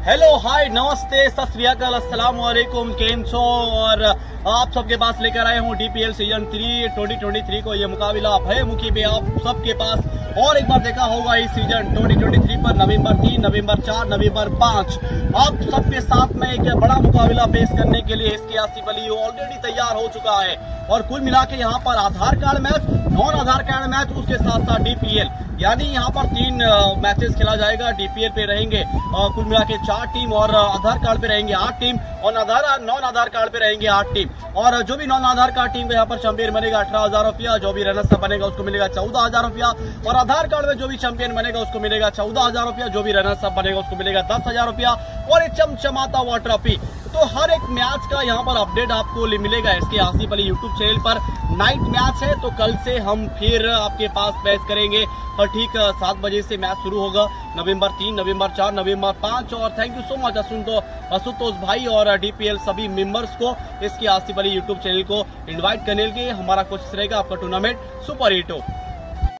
Hello hi नमस्ते सत श्री अकाल अस्सलाम वालेकुम केम छो। और आप सबके पास लेकर आए हूँ DPL सीजन 3 2023 को। ये मुकाबला भय मुखी में आप सबके पास और एक बार देखा होगा इस सीजन 2023 पर नवंबर 3, नवंबर 4, नवंबर 5 आप सबके साथ में एक बड़ा मुकाबला पेश करने के लिए इसकी आसिफ अली ऑलरेडी तैयार हो चुका है। और कुल मिला के यहाँ पर Aadhaar card match, non Aadhaar card match, उसके साथ साथ DPL यानी यहाँ पर 3 मैचेस खेला जाएगा। DPL पे रहेंगे कुल मिला के 4 टीम और आधार कार्ड पे रहेंगे 8 टीम और नॉन आधार कार्ड पे रहेंगे 8 टीम। और जो भी नॉन आधार कार्ड टीम यहाँ पर चैंपियन बनेगा 18,000 रुपया, जो भी रनर्स अप बनेगा उसको मिलेगा 14,000 रुपया और आधार कार्ड में जो भी चैंपियन बनेगा उसको मिलेगा 14,000 रुपया, जो भी रनर्स अप बनेगा उसको मिलेगा 10,000 रुपया और एक चमचमाता हुआ ट्रॉफी। तो हर एक मैच का यहाँ पर अपडेट आपको मिलेगा इसके आसिफ अली यूट्यूब चैनल पर। नाइट मैच है तो कल से हम फिर आपके पास पेश करेंगे और ठीक 7 बजे से मैच शुरू होगा। नवंबर 3, नवंबर 4, नवंबर 5 और thank you so much Ashutosh भाई और DPL सभी मेंबर्स को इसके आसिफ अली यूट्यूब चैनल को इनवाइट करने के लिए। हमारा कोशिश रहेगा आपका टूर्नामेंट सुपर हिट हो।